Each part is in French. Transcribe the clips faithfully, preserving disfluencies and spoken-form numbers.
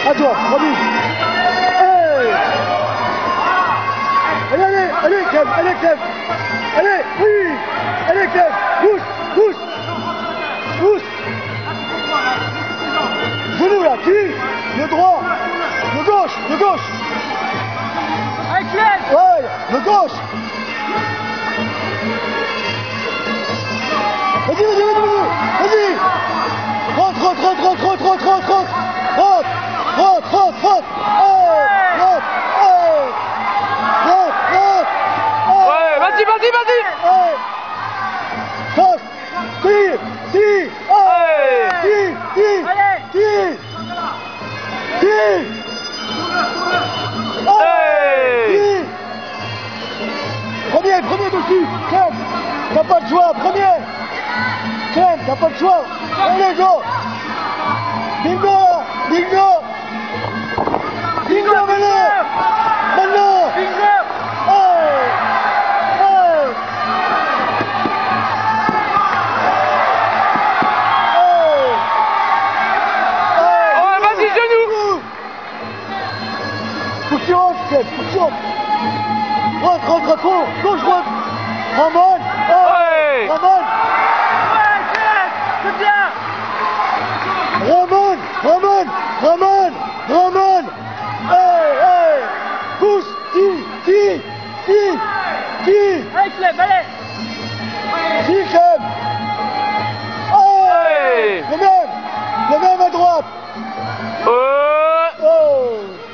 À toi, remis. Hey. Allez, allez, allez, Clem, allez, Clem. Allez, oui. Allez, Clem. Pousse, pousse. Pousse. Genou là, tire. Le droit. Le gauche, le gauche. Allez, Clem. Ouais, le gauche. Vas-y, vas-y, vas-y, vas-y. Vas-y. Rentre, rentre, rentre, rentre, rentre, rentre, rentre, rentre. Rentre, rentre, rentre, rentre. Hey, rentre, hey. Rentre, rentre. Hey. Ouais, vas-y, vas-y, vas-y. Hey. Rentre. Tire, tire. Hey. Tire, tire. Allez. Tire. Tire. Hey. Tire. Premier, premier dessus. Clem, t'as pas de choix, premier. Clem, t'as pas de choix. Allez, go. Bingo, bingo. Bingo, maintenant. Maintenant. Bingo. Hey. Hey. Hey. Hey. Oh, vas-y, genou. Faut que tu rentres, Clem, faut que tu rentres. Rentre, rentre à fond, gauche, droite. Ramon. Ouais. Ramon. Ouais, Clem. C'est bien. Ramon, Ramon, Ramon, Ramon. Hey, hey. Pousse, tire, tire, tire, tire, Allez, Clem, allez. tire, Clem. Hey. Hey. Le même, le même à droite. Euh. Oh.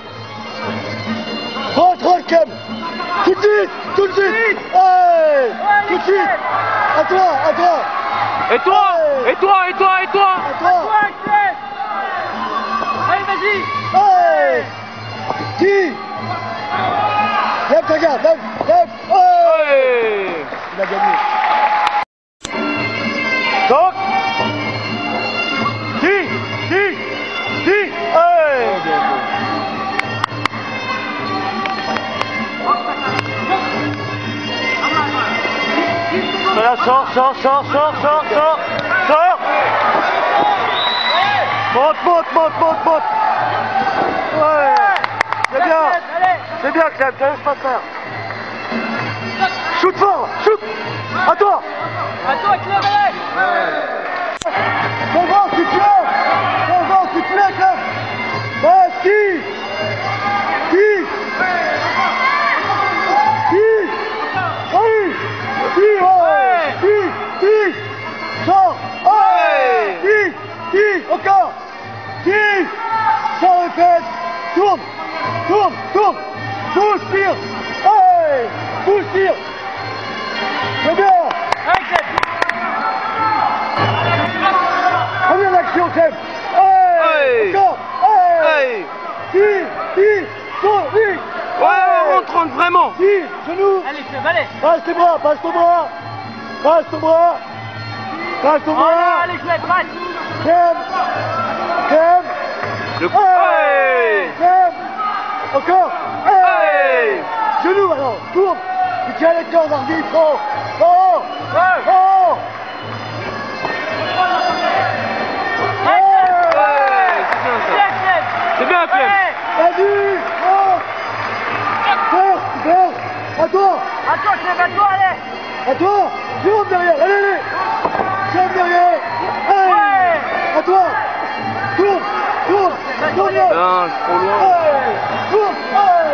Rentre, rentre, Clem. Tout de suite, tout de suite. Hey. Tout de suite. À toi, à toi, Et toi, et toi, et toi, et toi. à toi. Ouais, Clem. Allez, vas-y. Hey. Tire. Lève ta garde, lève, lève. Hey. Hey. Il a gagné. Donc. Qui, qui, qui. Hey. Voilà, sors, sors, sors, sors, sors, sors, sors. Monte, monte, monte, monte, monte. Ouais. C'est bien. Allez. C'est bien, Clem, te laisse pas faire. Shoot fort, shoot. À toi. À toi, Clem, allez. C'est bon, tu te lèves. C'est bon, tu te lèves, Clem. Ouais, tire. Tire. Tire. Oui. Tire, ouais. Tire, tire. Sors. Ouais. Tire, tire, encore. Tire. Ça répète. Tourne, tourne, tourne. Pousse, tire. Hey. Pousse, tire. C'est bien. Allez, Clem. Première action, Clem. Hey. Hey. Encore. Hey. Hey. Tire, tire. Tourne, tire. Ouais, on rentre vraiment. Tire, genou. Allez, Clem, allez. Passe tes bras, passe ton bras. Passe ton bras. Passe ton Oh non, bras. allez, Clem, passe. Clem. Clem. Le coup. Hey. Clem. Encore. Hey. Genou alors, tourne. Tu tiens les cordes, arbitre. Oh. Oh. Ouais. Oh. Allez, Clem. Ouais, c'est bien ça. Bien, Clem. C'est bien, Clem. Allez. Vas-y. Oh. Faire, faire. À toi. À toi, Clem, à toi, allez. À toi. Jérôme derrière. Allez, allez. Jérôme derrière. Hey. Ouais. À toi. Tourne. Tourne. Tourne. Non, je suis trop loin. Hey. Tourne. Hey.